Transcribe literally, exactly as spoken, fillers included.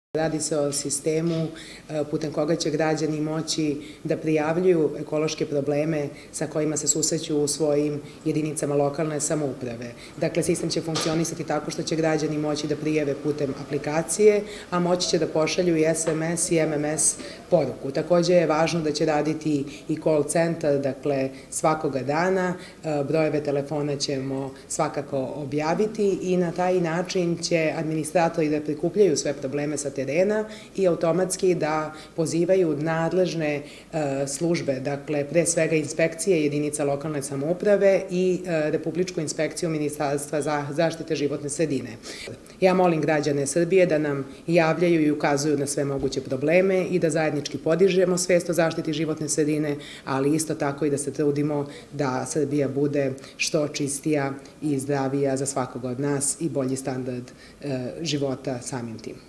Radi se o sistemu putem koga će građani moći da prijavljuju ekološke probleme sa kojima se susreću u svojim jedinicama lokalne samouprave. Dakle, sistem će funkcionisati tako što će građani moći da prijave putem aplikacije, a moći će da pošalju i es em es i em em es poruku. Takođe je važno da će raditi i call centar, dakle, svakoga dana. Brojeve telefona ćemo svakako objaviti i na taj način će administratori da prikupljaju sve probleme sa terena i automatski da pozivaju nadležne službe, dakle, pre svega inspekcije jedinica lokalne samouprave i Republičku inspekciju Ministarstva za zaštite životne sredine. Ja molim građane Srbije da nam javljaju i ukazuju na sve moguće probleme i da zajednički podižemo svest o zaštiti životne sredine, ali isto tako i da se trudimo da Srbija bude što čistija i zdravija za svakoga od nas i bolji standard života samim tim.